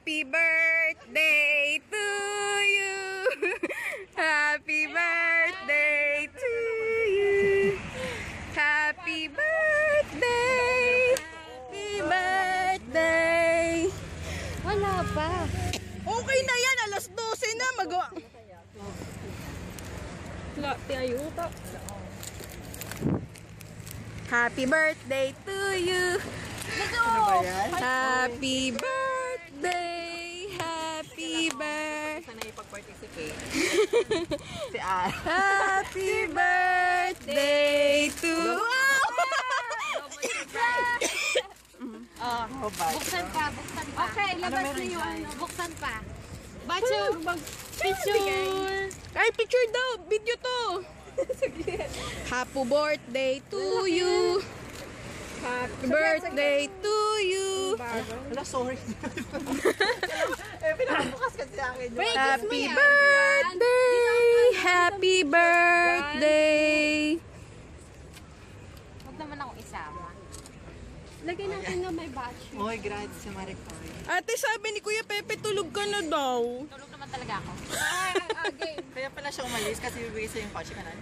Happy birthday to you. Happy birthday to you. Happy birthday. Happy birthday. Wala pa. Okay na yan. Alas 12 na. Magawa. Happy birthday to you. Happy birthday. Happy birthday. Sana ipag-participate. Si Happy birthday to Buksan pa. Okay, labas na yung ano. Buksan pa. Bacho, picture. Ay, picture daw. Video to. Happy birthday to you. Happy birthday to you. Wala, sorry. Pinakabukas kasi sa akin. Happy birthday. Happy birthday. Huwag naman akong isama. Lagay natin na may batch. Oy, grads sa Maricoy. Ate, sabi ni Kuya Pepe, tulog ka na daw. Tulog naman talaga ako. Game. Kaya pala siya umalis kasi bibigay sa yung kotse ka na.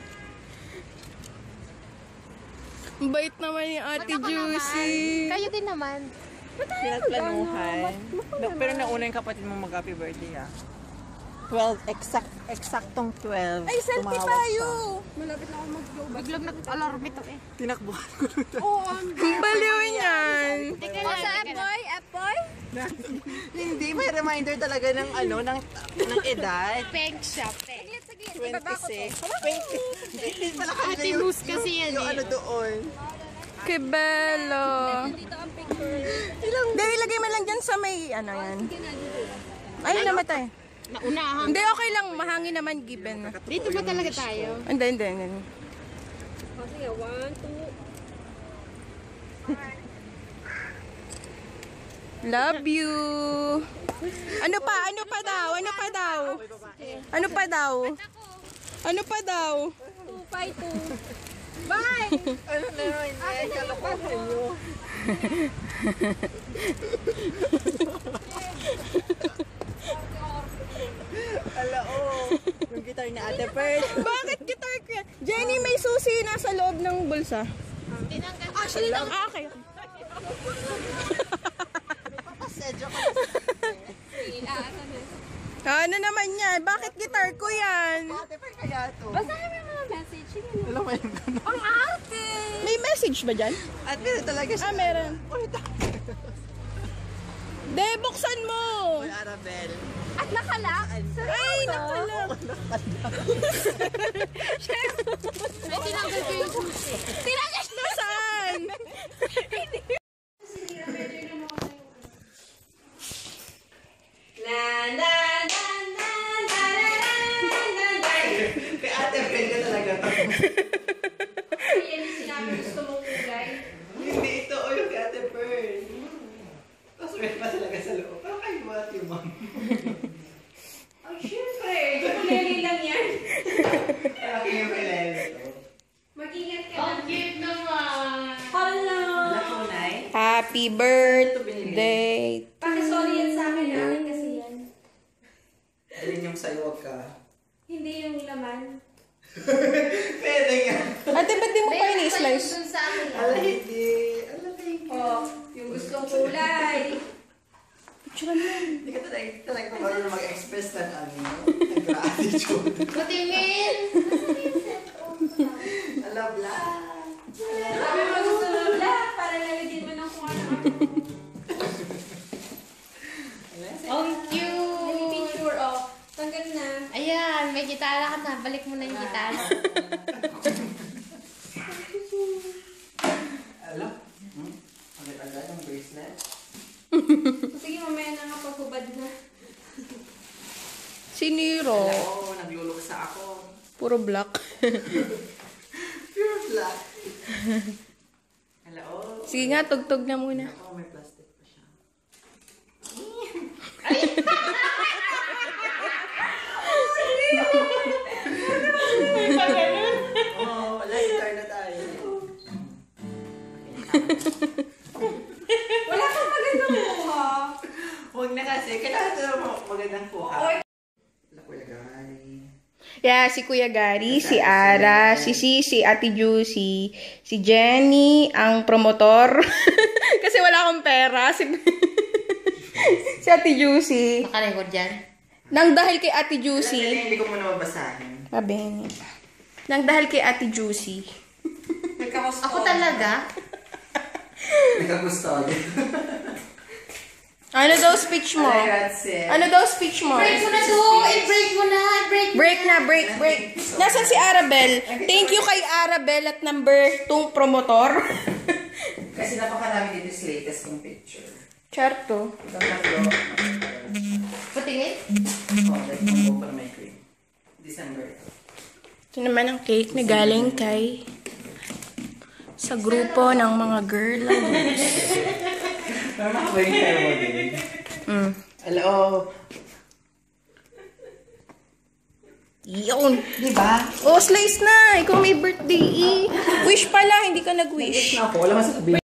Ang bait naman ni Ate Juicy. Kayo din naman. Pinagplanuhan. Pero nauna yung kapatid mo mag-happy birthday, ah. 12, eksaktong 12. Ay, selfie tumawag tayo. siya. Malapit na ako mag-go. Biglang nag-alarm ito eh. Tinakbuhan ko na ito. Oo, Ang baliw niyan. Teka lang. Sa F-boy? F-boy? Hindi, may reminder talaga ng ano, ng edad. Peg siya. Peg. 26. 20. Hindi pala kami Ate Luz kasi yan yung eh. ano doon. Kibelo. Dito ang picture. Hindi, ilagay mo lang dyan sa may, ano yan. Ay, namatay. Naunahan. Hindi, okay lang. Mahangin naman, given. Dito ba talaga tayo? Hindi. Sige, 1, 2. Love you. Ano pa daw? Ano pa daw? 252. Bye! Ano na yun? Ay, kalokohan nyo. Yung guitar ni Ate Pearl. Bakit guitar ko yan? Jenny, may susi nasa loob ng bulsa. Tinanggal. Okay. Papasedyo ko Ano naman yan? Bakit guitar ko yan? Ate Pearl kaya to. Basahin mo yung mga message. Sige na. Alam mo yung gano'n. Ang arte! May message ba dyan? At meron talaga siya. Meron. Uy, De, buksan mo! Uy, Arabel. At nakalak? Ay, nakalak. May tinanggal ko yung susi. Tinagas na saan? Kay Ate Pearl ka talaga to. Yan yung sinabi gusto mong kulay. Hindi ito. O yung kay Ate Pearl. Tapos meron pa talaga sa loob. Parang kayo ba at yung mom? Ay, syempre. Kulay lang yan. Parang kayo may lelo to. Mag-ingat ka. Ang cute naman. Hello. Lakunay. Happy birthday. Pakisoli yan sa akin. Akin kasi yan. Alin yung sa'yo, wag ka. Hindi yung laman. Pwede nga. Ate, ba't di mo pa ini-slice? Dun sa akin. Ala, hindi. Ala, thank you. Oh, yung gustong kulay. Hindi ka talaga marunong mag-express ng ano, ng gratitude. Patingin. Ala, bla. Sabi mo gusto mo black para lalagyan mo ng kung ano-ano. Ang cute. May picture, oh. Tanggal na. Ayan, may gitara ka na. Balik mo na yung gitara. Ala? Ang tanggal yung bracelet. Sige, mamaya na nga pagkubad na. Siniro. Oo, nagluluksa ako. Puro black. Pure black. Ala, oh. Sige nga, tugtog na muna. Ako, may plastic pa siya. Oo, wala, guitar na tayo. Wala kang magandang mukha. Huwag na kasi. Kailangan ito magandang kuha. Yeah, si Kuya Gary, si Ara, si Sisi, Ate Juicy, si Jenny, ang promotor. Kasi wala akong pera. Si Ate Juicy. Nakarecord dyan. Nang dahil kay Ate Juicy. Hindi ko muna mabasahin. Abeni. Nang dahil kay Ate Juicy. Ako talaga? Nagkagusto. Ano daw speech mo? Ano daw speech mo? Break mo na to! I-break mo na! Break na, break. Nasaan si Arabel? Thank you kay Arabel at number 2 promotor. Kasi napakarami dito sa latest kong picture. Charto. Patingin? Like, mambo para may cream. December. Ito naman ang cake na galing kay sa grupo ng mga girl. Pero nakabalik tayo mo din. Hello. Yun. Diba? Oh, slice na. Ikaw may birthday eh. Wish pala, hindi ka nag-wish. Ako, wala man sa